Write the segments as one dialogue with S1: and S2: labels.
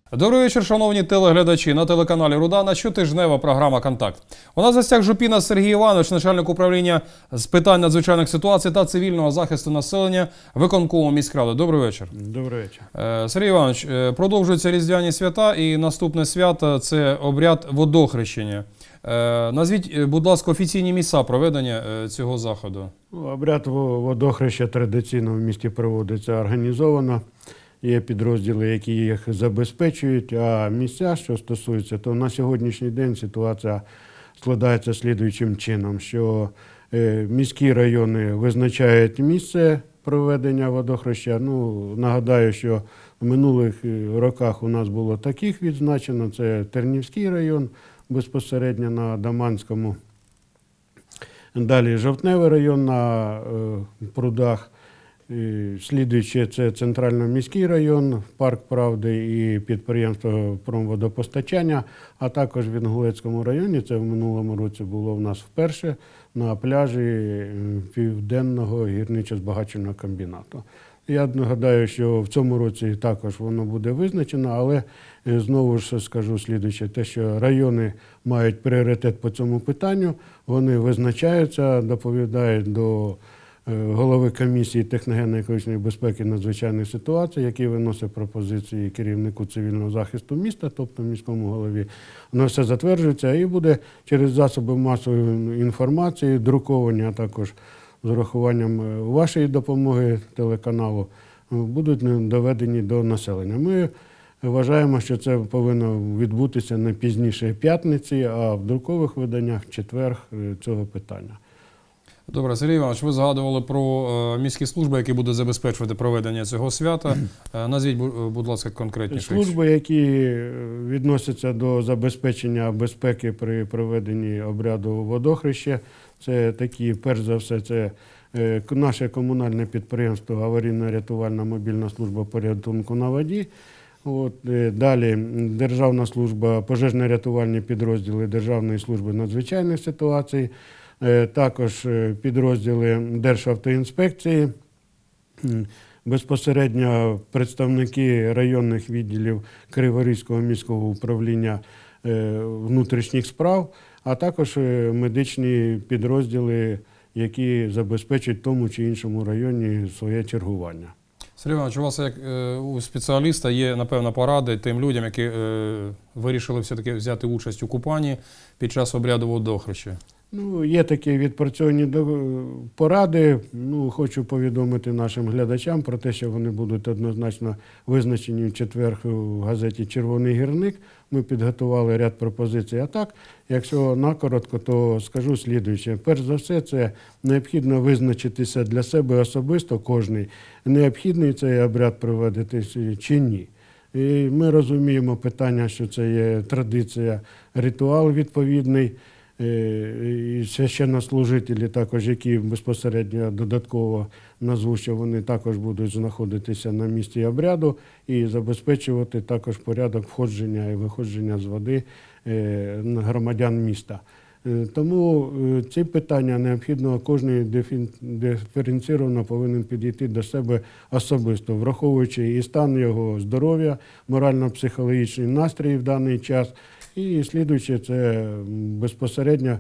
S1: Добрий вечір, шановні телеглядачі. На телеканалі Рудана щотижнева програма «Контакт». У нас в гостях Жупіна Сергій Іванович, начальник управління з питань надзвичайних ситуацій та цивільного захисту населення виконкому міськради. Добрий вечір.
S2: Добрий вечір.
S1: Сергій Іванович, продовжуються різдвяні свята і наступне свято – це обряд водохрещення. Назвіть, будь ласка, офіційні місця проведення цього заходу.
S2: Обряд водохреща традиційно в місті проводиться організовано. Є підрозділи, які їх забезпечують, а місця, що стосуються, то на сьогоднішній день ситуація складається слідуючим чином, що міські райони визначають місце проведення водохреща. Нагадаю, що в минулих роках у нас було таких відзначено, це Тернівський район, безпосередньо на Даманському, далі Жовтневий район на Прудах, слідуючи це Центрально-міський район, Парк Правди і підприємство промводопостачання, а також в Інгулецькому районі, це в минулому році було в нас вперше, на пляжі Південного гірничо-збагачувального комбінату. Я нагадаю, що в цьому році також воно буде визначено, але знову ж скажу слідуюче, те, що райони мають пріоритет по цьому питанню, вони визначаються, доповідають до голови комісії техногенно-екологічної безпеки надзвичайних ситуацій, який виносить пропозиції керівнику цивільного захисту міста, тобто міському голові. Воно все затверджується і буде через засоби масової інформації, друковані, а також з урахуванням вашої допомоги телеканалу, будуть доведені до населення. Ми вважаємо, що це повинно відбутися не пізніше п'ятниці, а в друкових виданнях в четвер цього питання.
S1: Добре, Сергій Іванович, ви згадували про міські служби, які будуть забезпечувати проведення цього свята. Назвіть, будь ласка, конкретніше.
S2: Служби, які відносяться до забезпечення безпеки при проведенні обряду водохреща, це такі, перш за все, це наше комунальне підприємство «Аварійно-рятувальна мобільна служба порятунку на воді». Далі Державна служба, пожежно-рятувальні підрозділи Державної служби надзвичайних ситуацій, також підрозділи Державтоінспекції, безпосередньо представники районних відділів Криворізького міського управління внутрішніх справ, а також медичні підрозділи, які забезпечують в тому чи іншому районі своє чергування.
S1: Сергій Іванович, у вас як у спеціаліста є, напевно, поради тим людям, які вирішили все-таки взяти участь у купанні під час обряду водохреща?
S2: Є такі відпрацьовані поради. Хочу повідомити нашим глядачам про те, що вони будуть однозначно визначені в четвер у газеті «Червоний гірник». Ми підготували ряд пропозицій. А так, якщо накоротко, то скажу слідуюче. Перш за все, це необхідно визначитися для себе особисто кожний, необхідний цей обряд проводити чи ні. І ми розуміємо питання, що це є традиція, ритуал відповідний. І священнослужителі також, які безпосередньо додатково назву, що вони також будуть знаходитися на місці обряду і забезпечувати також порядок входження і виходження з води громадян міста. Тому ці питання необхідно, кожен диференційовано повинен підійти до себе особисто, враховуючи і стан його здоров'я, морально-психологічний настрій в даний час. І слідуючи, це безпосередньо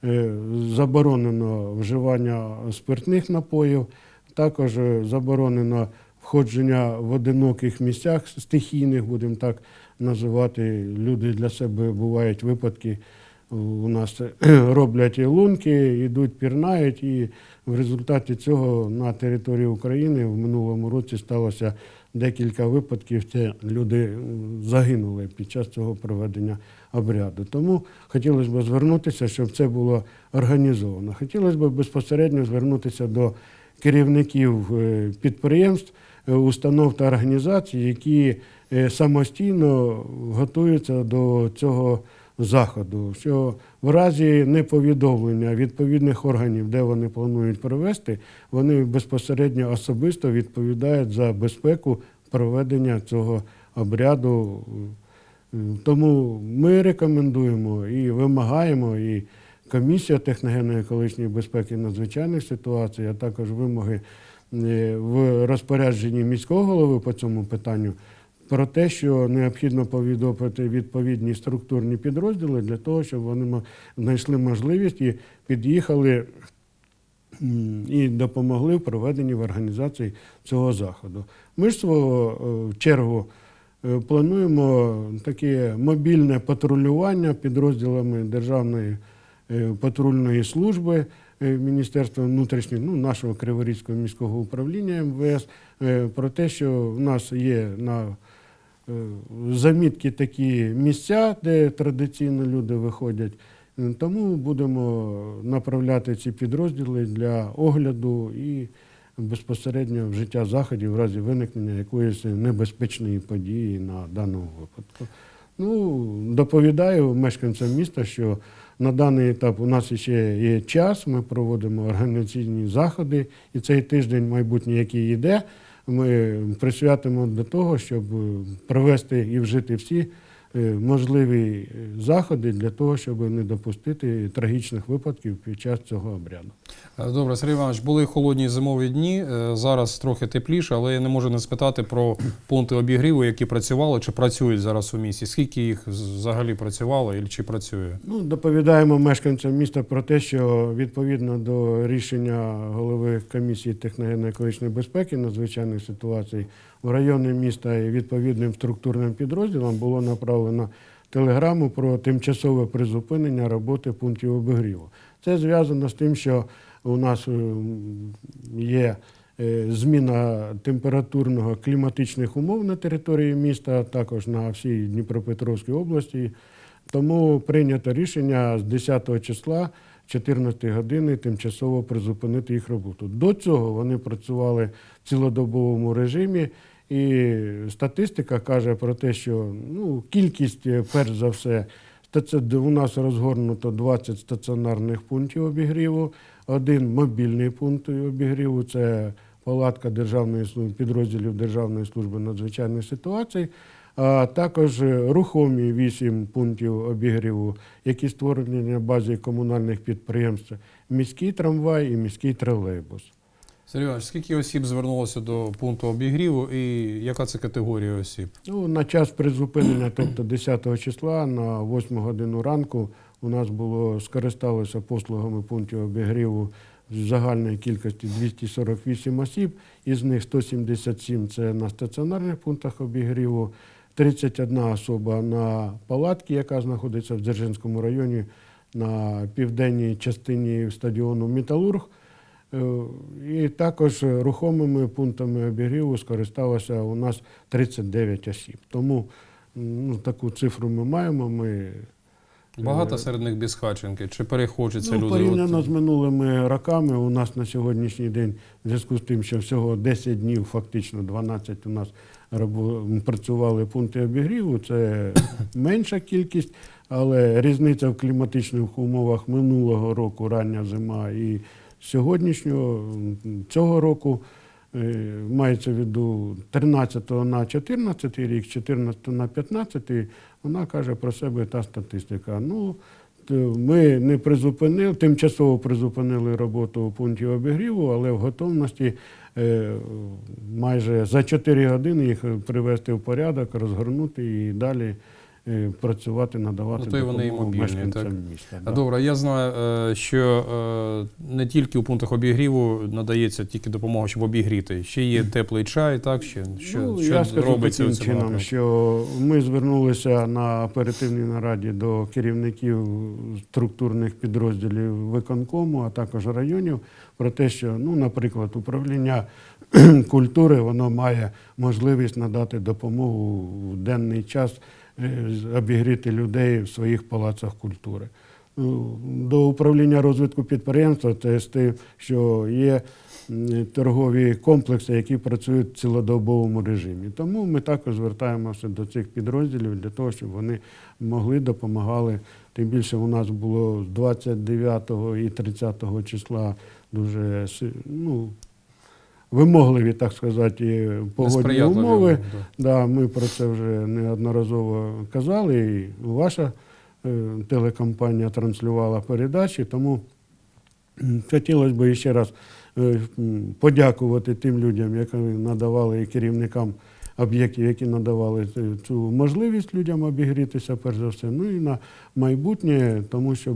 S2: заборонено вживання спиртних напоїв, також заборонено входження в одиноких місцях стихійних, будемо так називати. Люди для себе бувають випадки, у нас роблять лунки, йдуть, пірнають, і в результаті цього на території України в минулому році сталося декілька випадків, це люди загинули під час цього проведення обряду. Тому хотілося б звернутися, щоб це було організовано. Хотілося б безпосередньо звернутися до керівників підприємств, установ та організацій, які самостійно готуються до цього заходу, що в разі неповідомлення відповідних органів, де вони планують провести, вони безпосередньо особисто відповідають за безпеку проведення цього обряду. Тому ми рекомендуємо і вимагаємо, і Комісія техногенно-екологічної безпеки і надзвичайних ситуацій, а також вимоги в розпорядженні міського голови по цьому питанню, про те, що необхідно повідомити відповідні структурні підрозділи для того, щоб вони знайшли можливість і під'їхали і допомогли в проведенні в організації цього заходу. Ми ж свого чергу плануємо таке мобільне патрулювання підрозділами Державної патрульної служби Міністерства внутрішніх, нашого Криворізького міського управління МВС, про те, що в нас є на замітки такі місця, де традиційно люди виходять. Тому будемо направляти ці підрозділи для огляду і безпосередньо вжиття заходів в разі виникнення якоїсь небезпечної події на даному випадку. Доповідаю мешканцям міста, що на даний етап у нас ще є час, ми проводимо організаційні заходи, і цей тиждень майбутній, який йде, ми присвятимо до того, щоб провести і вжити всі можливі заходи для того, щоб не допустити трагічних випадків під час цього обряду.
S1: Добре, Сергій Іванович, були холодні зимові дні, зараз трохи тепліше, але я не можу не спитати про пункти обігріву, які працювали чи працюють зараз у місті. Скільки їх взагалі працювало і чи працює?
S2: Доповідаємо мешканцям міста про те, що відповідно до рішення голови комісії техногенно-екологічної безпеки надзвичайних ситуацій в райони міста і відповідним структурним підрозділам було направлено телеграму про тимчасове призупинення роботи пунктів обігріву. Це зв'язано з тим, що у нас є зміна температурно-кліматичних умов на території міста, також на всій Дніпропетровській області. Тому прийнято рішення з 10 числа 14 години тимчасово призупинити їх роботу. До цього вони працювали в цілодобовому режимі, і статистика каже про те, що кількість, перш за все, у нас розгорнуто 20 стаціонарних пунктів обігріву, один мобільний пункт обігріву, це палатка підрозділів Державної служби надзвичайних ситуацій, а також рухомі 8 пунктів обігріву, які створені на базі комунальних підприємств, міський трамвай і міський тролейбус.
S1: Сергій Іванович, скільки осіб звернулося до пункту обігріву і яка це категорія осіб?
S2: На час призупинення, тобто 10 числа на 8 годину ранку, у нас скористалося послугами пунктів обігріву в загальної кількості 248 осіб, із них 177 – це на стаціонарних пунктах обігріву, 31 особа на палатці, яка знаходиться в Дзержинському районі на південній частині стадіону «Металург». І також рухомими пунктами обігріву скористалося у нас 39 осіб. Тому таку цифру ми маємо.
S1: Багато серед них безхатченки? Чи перехочуться люди?
S2: Порівняно з минулими роками у нас на сьогоднішній день, в зв'язку з тим, що всього 10 днів, фактично 12 у нас працювали пункти обігріву, це менша кількість, але різниця в кліматичних умовах минулого року, рання зима і цього року, мається в виду 13 на 14 рік, 14 на 15, вона каже про себе та статистика. Ми не призупинили, тимчасово призупинили роботу пунктів обігріву, але в готовності майже за 4 години їх привести в порядок, розгорнути і далі працювати, надавати допомогу мешканцям міста. Да.
S1: Добре, я знаю, що не тільки у пунктах обігріву надається тільки допомога, щоб обігріти. Ще є теплий чай, так? Що
S2: я скажу
S1: робиться
S2: таким чином, що ми звернулися на оперативній нараді до керівників структурних підрозділів виконкому, а також районів, про те, що, наприклад, управління культури, воно має можливість надати допомогу в денний час, обігріти людей в своїх палацах культури. До управління розвитку підприємства це з тим, що є торгові комплекси, які працюють в цілодобовому режимі. Тому ми також звертаємося до цих підрозділів для того, щоб вони могли, допомагали. Тим більше у нас було з 29 і 30 числа дуже вимогливі, так сказати, погодні умови. Да, ми про це вже неодноразово казали, і ваша телекомпанія транслювала передачі, тому хотілося б ще раз подякувати тим людям, які надавали і керівникам об'єктів, які надавали цю можливість людям обігрітися, перш за все, ну і на майбутнє, тому щоб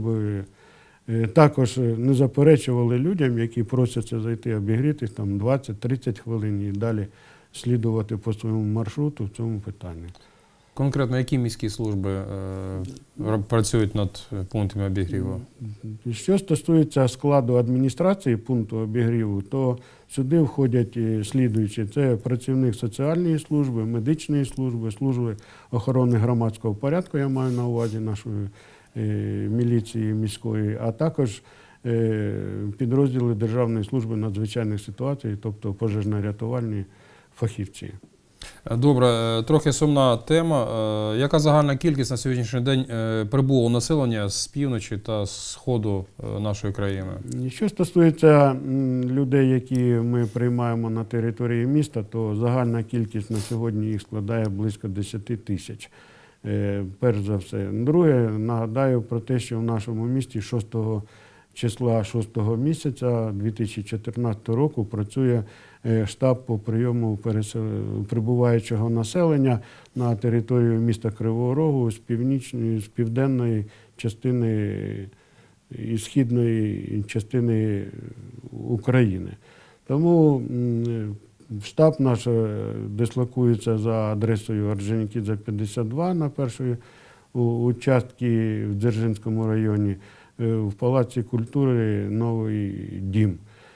S2: також не заперечували людям, які просяться зайти обігрітись там 20-30 хвилин і далі слідувати по своєму маршруту в цьому питанні.
S1: Конкретно які міські служби працюють над пунктами обігріву?
S2: Що стосується складу адміністрації пункту обігріву, то сюди входять слідуючі. Це працівник соціальної служби, медичної служби, служби охорони громадського порядку, я маю на увазі нашої міліції міської, а також підрозділи Державної служби надзвичайних ситуацій, тобто пожежно-рятувальні фахівці.
S1: Добре, трохи сумна тема. Яка загальна кількість на сьогоднішній день прибуло населення з півночі та з сходу нашої країни?
S2: Що стосується людей, які ми приймаємо на території міста, то загальна кількість на сьогодні їх складає близько 10 тисяч. Перш за все. Друге, нагадаю про те, що в нашому місті 6 числа 6 місяця 2014 року працює штаб по прийому прибуваючого населення на територію міста Кривого Рогу з північної, з південної частини і східної частини України. Тому штаб наш дислокується за адресою Орджонікідзе, 52 на першій участці в Дзержинському районі, в Палаці культури «Новий дім».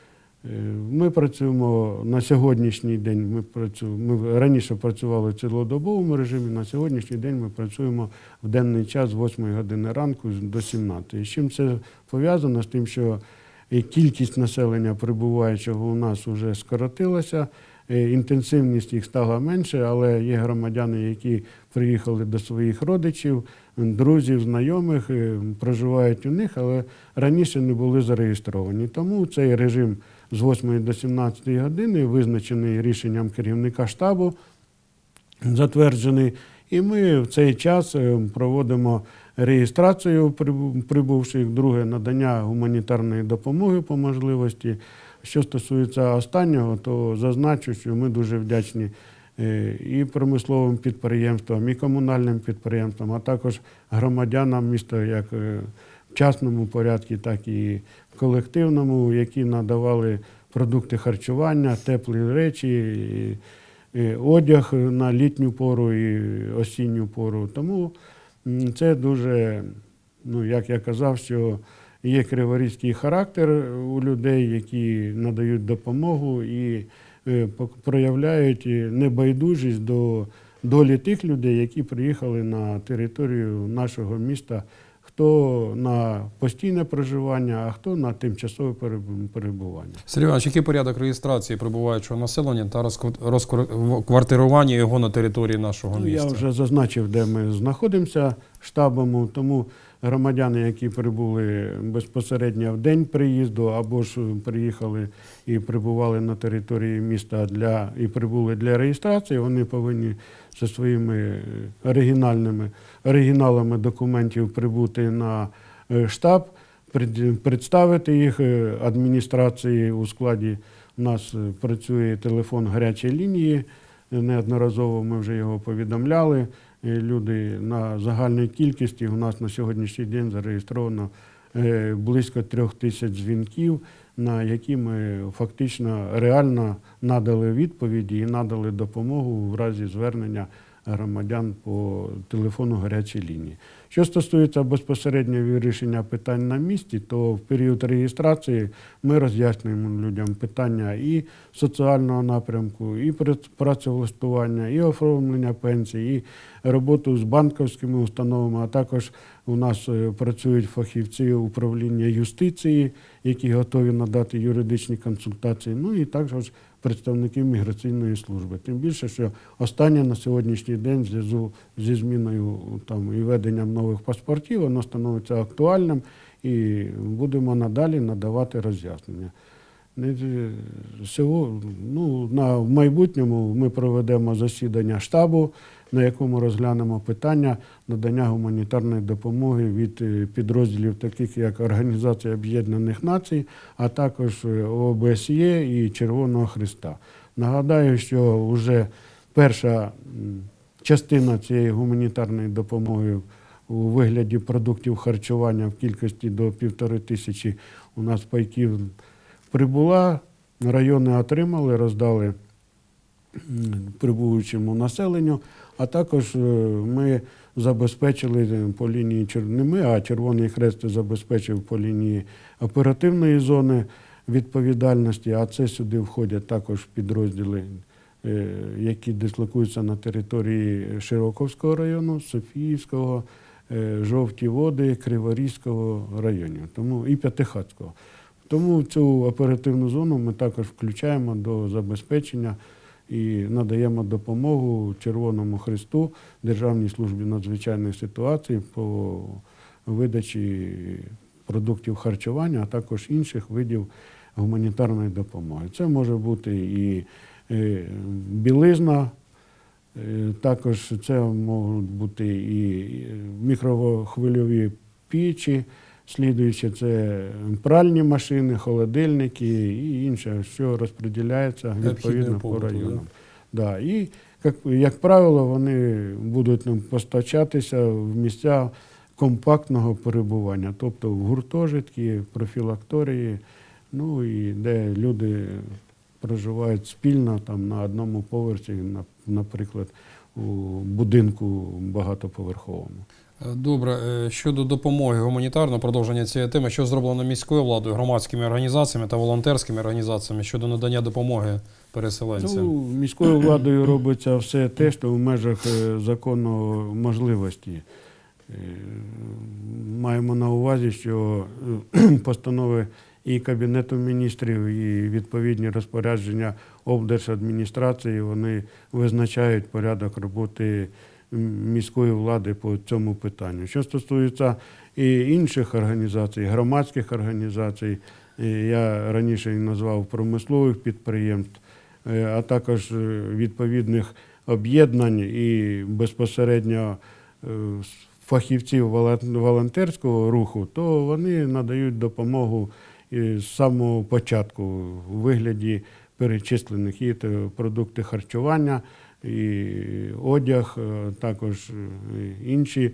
S2: Ми працюємо на сьогоднішній день, ми раніше працювали в цілодобовому режимі, на сьогоднішній день ми працюємо в денний час з 8 години ранку до 17. З чим це пов'язано? З тим, що кількість населення прибуваючого у нас вже скоротилася, інтенсивність їх стала менше, але є громадяни, які приїхали до своїх родичів, друзів, знайомих, проживають у них, але раніше не були зареєстровані. Тому цей режим з 8 до 17 години визначений рішенням керівника штабу, затверджений, і ми в цей час проводимо реєстрацію прибувших, друге, надання гуманітарної допомоги по можливості. Що стосується останнього, то зазначу, що ми дуже вдячні і промисловим підприємствам, і комунальним підприємствам, а також громадянам міста як в частному порядку, так і в колективному, які надавали продукти харчування, теплі речі, і одяг на літню пору і осінню пору. Тому це дуже, як я казав, що є криворізький характер у людей, які надають допомогу і проявляють небайдужість до долі тих людей, які приїхали на територію нашого міста, хто на постійне проживання, а хто на тимчасове перебування.
S1: Сергій Іванович, який порядок реєстрації прибуваючого населення та розквартирування його на території нашого міста?
S2: Я вже зазначив, де ми знаходимося штабом, тому громадяни, які прибули безпосередньо в день приїзду, або ж приїхали і прибували на території міста і прибули для реєстрації, вони повинні зі своїми оригіналами документів прибути на штаб, представити їх адміністрації. У складі у нас працює телефон гарячої лінії, неодноразово ми вже його повідомляли. Люди на загальній кількості, у нас на сьогоднішній день зареєстровано близько 3000 дзвінків, на які ми фактично реально надали відповіді і надали допомогу в разі звернення громадян по телефону гарячої лінії. Що стосується безпосередньо вирішення питань на місці, то в період реєстрації ми роз'яснюємо людям питання і соціального напрямку, і працевлаштування, і оформлення пенсій, і роботу з банківськими установами, а також у нас працюють фахівці управління юстиції, які готові надати юридичні консультації, ну і також представників міграційної служби. Тим більше, що останнє на сьогоднішній день в зв'язку зі зміною і введенням нових паспортів, воно становиться актуальним і будемо надалі надавати роз'яснення. В майбутньому ми проведемо засідання штабу, на якому розглянемо питання надання гуманітарної допомоги від підрозділів, таких як Організація Об'єднаних Націй, а також ОБСЄ і Червоного Хреста. Нагадаю, що вже перша частина цієї гуманітарної допомоги у вигляді продуктів харчування в кількості до 1500 у нас пайків прибула, райони отримали, роздали прибуючому населенню, а також ми забезпечили по лінії, не ми, а Червоний Хрест забезпечив по лінії оперативної зони відповідальності, а це сюди входять також підрозділи, які дислокуються на території Широковського району, Софіївського, Жовті Води, Криворізького районів, тому і П'ятихатського. Тому цю оперативну зону ми також включаємо до забезпечення і надаємо допомогу Червоному Хресту, Державній службі надзвичайних ситуацій по видачі продуктів харчування, а також інших видів гуманітарної допомоги. Це може бути і білизна, також це можуть бути і мікрохвильові печі, слідуючи це пральні машини, холодильники і інше, що розподіляється відповідно по районам. Да. І, як правило, вони будуть постачатися в місця компактного перебування, тобто в гуртожитки, профілакторії, ну і де люди проживають спільно там, на одному поверсі, наприклад, у будинку багатоповерховому.
S1: Добре, щодо допомоги гуманітарного продовження цієї теми, що зроблено міською владою, громадськими організаціями та волонтерськими організаціями щодо надання допомоги переселенцям?
S2: Ну, міською владою робиться все те, що в межах законної можливості. Маємо на увазі, що постанови і Кабінету міністрів, і відповідні розпорядження облдержадміністрації, вони визначають порядок роботи міської влади по цьому питанню. Що стосується і інших організацій, громадських організацій, я раніше їх назвав промислових підприємств, а також відповідних об'єднань і безпосередньо фахівців волонтерського руху, то вони надають допомогу з самого початку у вигляді перечислених і продукти харчування, і одяг, також інші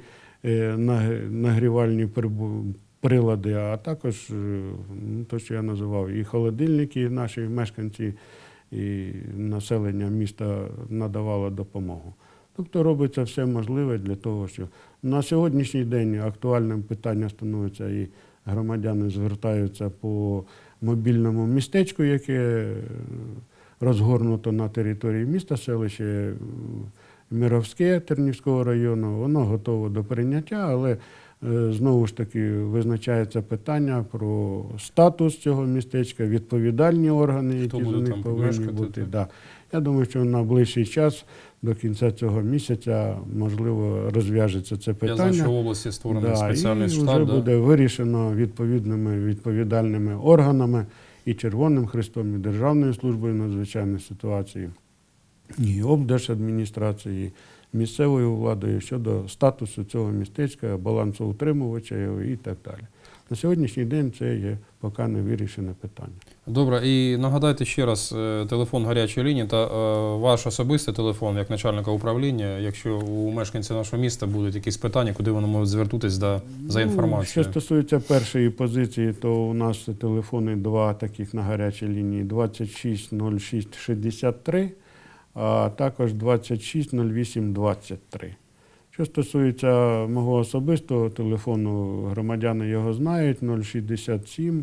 S2: нагрівальні прилади, а також те, що я називав, і холодильники наші мешканці, і населення міста надавало допомогу. Тобто робиться все можливе для того, що на сьогоднішній день актуальним питанням становиться і громадяни звертаються по мобільному містечку, яке розгорнуто на території міста, селище Міровське Тернівського району. Воно готове до прийняття, але знову ж таки визначається питання про статус цього містечка, відповідальні органи, які за них повинні бути. Да. Я думаю, що на ближчий час, до кінця цього місяця, можливо, розв'яжеться це питання.
S1: Я знаю, що в області створений спеціальний штаб.
S2: І вже буде вирішено відповідальними органами, і Червоним Хрестом, і Державною службою надзвичайних ситуацій, і облдержадміністрації, місцевою владою щодо статусу цього містечка, балансоутримувача його і так далі. На сьогоднішній день це є поки не вирішене питання.
S1: Добре, і нагадайте ще раз телефон гарячої лінії та ваш особистий телефон як начальника управління, якщо у мешканців нашого міста будуть якісь питання, куди вони можуть звернутися за інформацією.
S2: Що стосується першої позиції, то у нас телефони два таких на гарячій лінії: 26 06 63, а також 26 08 23. Що стосується мого особистого телефону, громадяни його знають: 067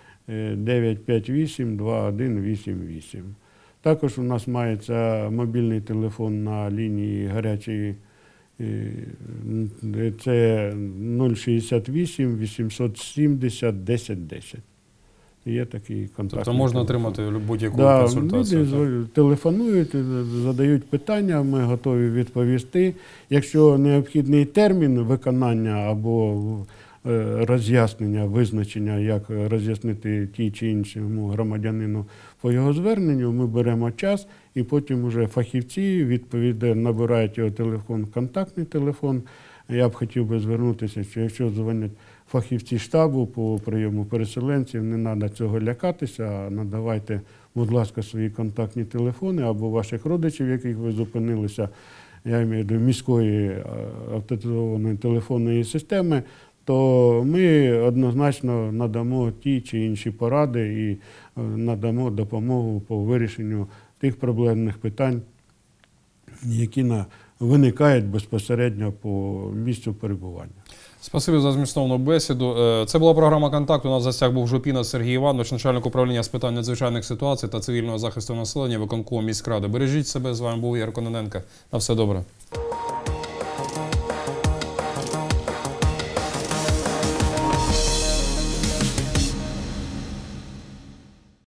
S2: 958 2188. Також у нас мається мобільний телефон на лінії гарячої, це 068 870 1010. Є такий контактний.
S1: Тобто можна отримати будь-яку консультацію?
S2: Люди телефонують, задають питання, ми готові відповісти. Якщо необхідний термін виконання або роз'яснення, визначення, як роз'яснити тій чи іншому громадянину по його зверненню, ми беремо час і потім вже фахівці відповідно набирають його телефон, контактний телефон. Я б хотів би звернутися, що якщо дзвонять фахівці штабу по прийому переселенців, не треба цього лякатися, а надавайте будь ласка, свої контактні телефони або ваших родичів, яких ви зупинилися, я маю в виду міської автоматизованої телефонної системи, то ми однозначно надамо ті чи інші поради і надамо допомогу по вирішенню тих проблемних питань, які виникають безпосередньо по місцю перебування.
S1: Спасибі за змістовну бесіду. Це була програма «Контакт». У нас в гостях був Жупіна Сергій Іванович, начальник управління з питань надзвичайних ситуацій та цивільного захисту населення виконкому міськради. Бережіть себе. З вами був Ігор Кононенко. На все добре.